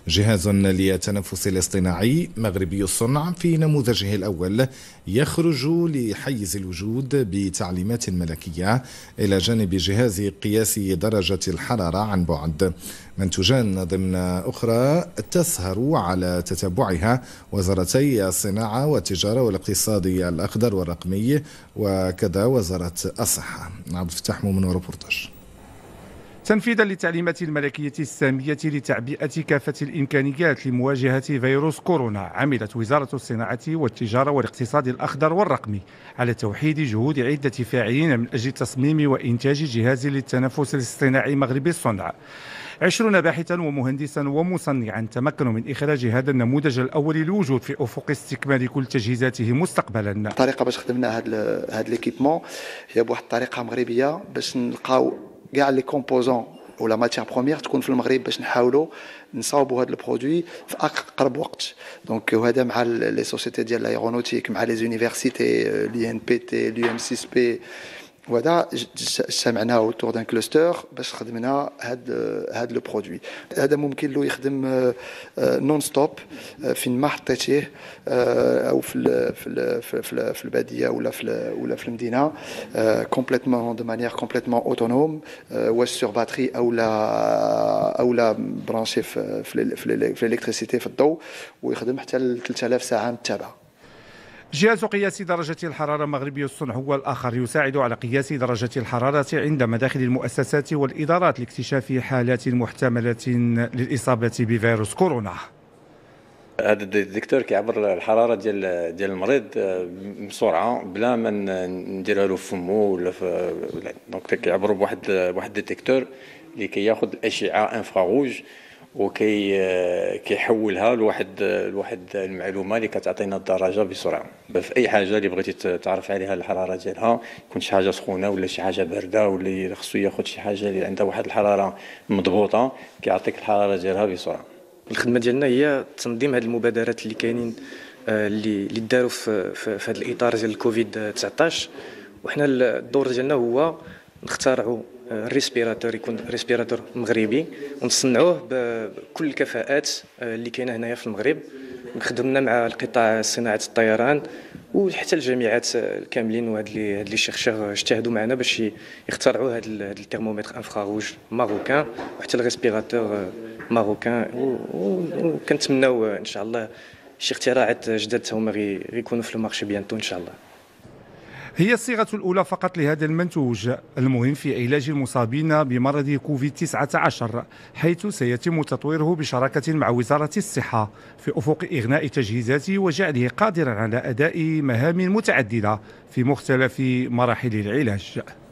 جهاز للتنفس الاصطناعي مغربي الصنع في نموذجه الأول يخرج لحيز الوجود بتعليمات ملكية إلى جانب جهاز قياس درجة الحرارة عن بعد، منتوجان ضمن أخرى تسهر على تتبعها وزارتي الصناعة والتجارة والاقتصاد الأخضر والرقمي وكذا وزارة الصحة. عبد الفتاح مؤمن وريبورتاج. تنفيذا للتعليمات الملكية السامية لتعبئة كافة الإمكانيات لمواجهة فيروس كورونا، عملت وزارة الصناعة والتجارة والاقتصاد الأخضر والرقمي على توحيد جهود عدة فاعلين من أجل تصميم وإنتاج جهاز للتنفس الاصطناعي مغربي الصنع. 20 باحثا ومهندسا ومصنعا تمكنوا من إخراج هذا النموذج الأول للوجود في أفق استكمال كل تجهيزاته مستقبلا. الطريقة باش خدمنا هاد ليكيبمون هي بواحد الطريقة مغربية باش نلقاو كاع لي كومبوزون ولا ماتيير بروميير تكون في المغرب باش نحاولوا نصاوبوا هذا البرودوي في اقرب وقت. دونك وهذا مع لي سوسيتي ديال الايرونوتيك، مع لي زونيفرسيتي لي ان بي تي لي ام 6 بي، وهذا اجتمعنا اوتور دان كلوستر باش خدمنا هاد لو برودوي. هذا ممكن له يخدم نون ستوب فين ما حطيتيه، او في الباديه ولا في المدينه، كومبليتمون دو مانيير كومبليتمون اوتونوم، واش سور باتري او لا برانشي في الالكتريسيتي في الضوء، ويخدم حتى ل 3000 ساعه متابعه. جهاز قياس درجة الحرارة مغربي الصنع هو الآخر يساعد على قياس درجة الحرارة عند مداخل المؤسسات والإدارات لاكتشاف حالات محتملة للإصابة بفيروس كورونا. هذا الديتكتور كيعبر الحرارة ديال المريض بسرعة بلا ما نديرها له في فمه ولا دونك كيعبروا بواحد الديتكتور اللي كياخذ الأشعة انفراروج كيحولها لواحد المعلومه اللي كتعطينا الدرجه بسرعه. في اي حاجه اللي بغيتي تعرف عليها الحراره ديالها، يكون شي حاجه سخونه ولا شي حاجه بارده ولا خصو ياخذ شي حاجه اللي عندها واحد الحراره مضبوطه، كيعطيك الحراره ديالها بسرعه. الخدمه ديالنا هي تنظيم هذه المبادرات اللي كاينين اللي داروا في هذا الاطار ديال الكوفيد 19، وحنا الدور ديالنا هو نختارعوا الريسبيراتور، يكون ريسبيراتور مغربي ونصنعوه بكل الكفاءات اللي كاينه هنايا في المغرب. خدمنا مع القطاع صناعه الطيران وحتى الجامعات كاملين، وهاد اللي شيرشور اجتهدوا معنا باش يخترعوا هذا الترمومتر انفراروج ماروكان وحتى الريسبيراتور ماروكان، وكنتمناو ان شاء الله شي اختراعات جداد هما غيكونوا في المارشي بيانتو ان شاء الله. هي الصيغة الأولى فقط لهذا المنتوج المهم في علاج المصابين بمرض كوفيد 19، حيث سيتم تطويره بشراكة مع وزارة الصحة في أفق إغناء تجهيزاته وجعله قادرا على أداء مهام متعددة في مختلف مراحل العلاج.